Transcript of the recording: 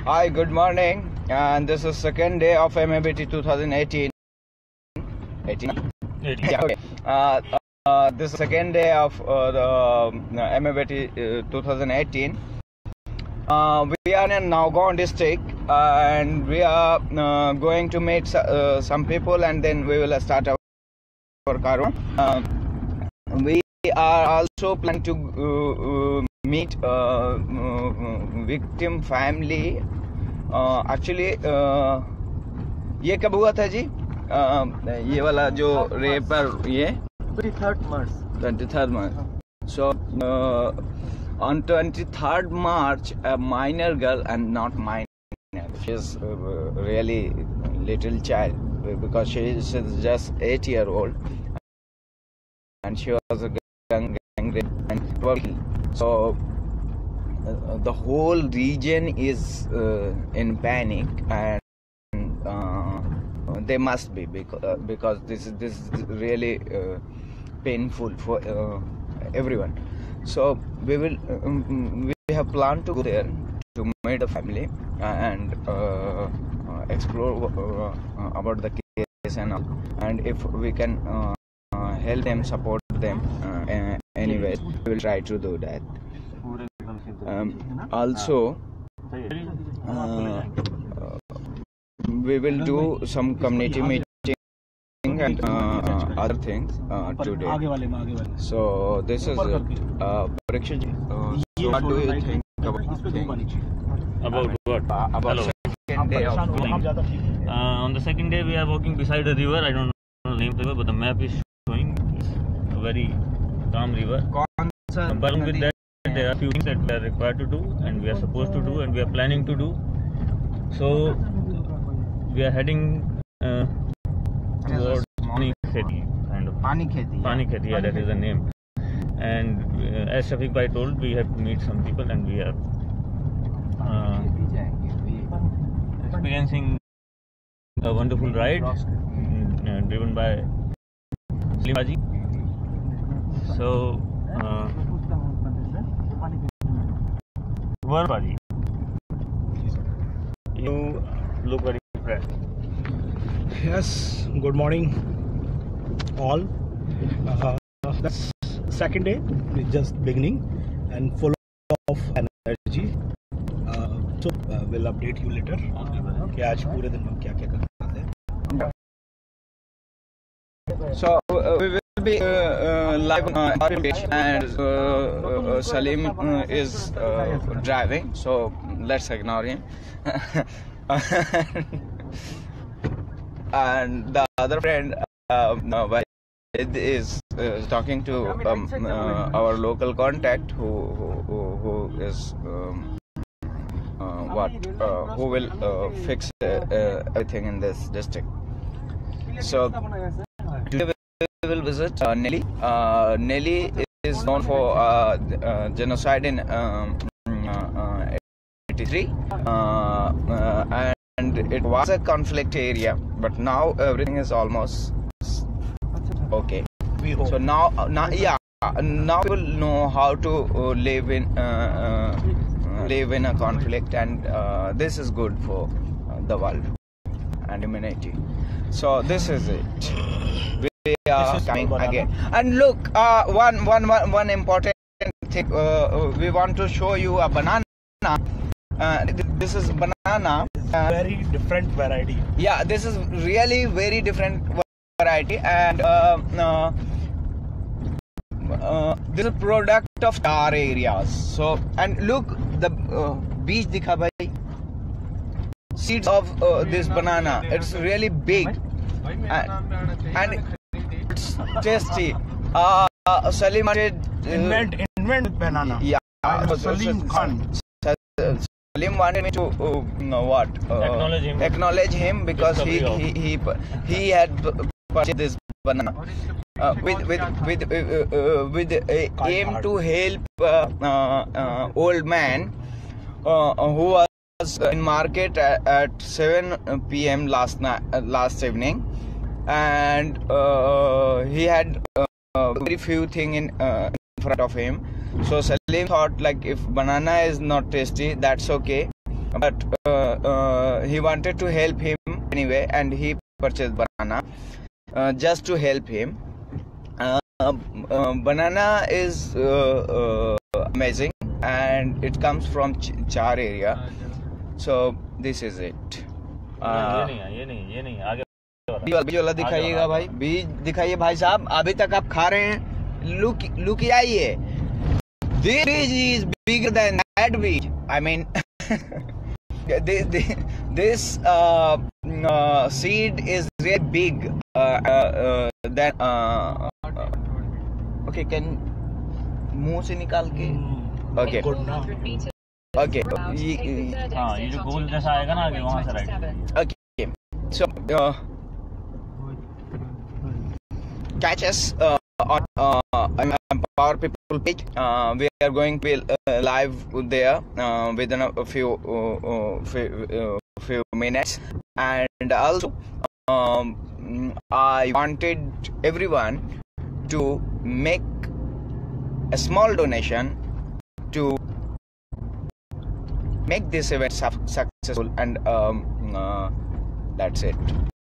Hi, good morning, and this is second day of MABT 2018. 18? Yeah, okay. This is second day of the MABT 2018. We are in Nagaon district, and we are going to meet some people, and then we will start our Karo. We are also planning to meet victim family. Actually ये कब हुआ था जी? ये वाला जो रेपर ये 23rd March. So on 23rd March, a minor girl, and not minor, she's really little child, because she is just 8-year-old, and she was a gangrape, and so the whole region is in panic, and they must be, because this is really painful for everyone. So we have planned to go there to meet the family and explore about the case and all, and if we can help them, support them anyway, we will try to do that. Also we will do some community meeting and other things today. So this is Parikshit. So what do you think about what? About second day of on the second day we are walking beside a river. I don't know the name of the river, but the map is showing it's a very calm river. But with that, there are a few things that we are required to do, and we are supposed to do, and we are planning to do. So we are heading towards Pani Kheti, kind of. Pani Kheti, yeah, that is the name. And as Shafiq Bhai told, we have to meet some people, and we are experiencing a wonderful ride driven by Salim Haji. So Baji, you look very fresh. Yes, good morning all. That's second day, we're just beginning and full of energy. So we'll update you later कि आज पूरे दिन हम क्या क्या करते हैं. So we will be live on our page, and Salim is driving, so let's ignore him. And the other friend is talking to our local contact who is who will fix everything in this district. So today we will visit Nelly. Nelly is known for genocide in 83, and it was a conflict area, but now everything is almost okay. So now people know how to live in a conflict, and this is good for the world and humanity. So this is it. We are coming again, and look, one important thing. We want to show you a banana. This is banana. Very different variety. Yeah, this is really very different variety, and this is a product of our areas. So, and look, the beach dikha bhai, seeds of this banana. It's really big, and it's tasty. Salim did invent banana. Yeah, Salim Khan. Salim wanted me to acknowledge him because he had purchased this banana with aim to help old man who was in market at 7 p.m. last evening, and he had very few thing in front of him. So Salim thought, like, if banana is not tasty, that's okay. but he wanted to help him anyway, and he purchased banana just to help him. Banana is amazing, and it comes from Char area. So this is it. ये नहीं आगे बीज वाला दिखाइएगा भाई, बीज दिखाइए भाई साहब। अभी तक आप खा रहे हैं, लुक आइए। This beej is bigger than that beej. I mean, this seed is really big. Okay, can मुंह से निकाल के? Okay. Okay. हाँ, ये जो गोल जैसा आएगा ना आगे, वहाँ से right. Okay. So catch us on Power People page. We are going to be live there within a few minutes, and also I wanted everyone to make a small donation to make this event successful, and that's it.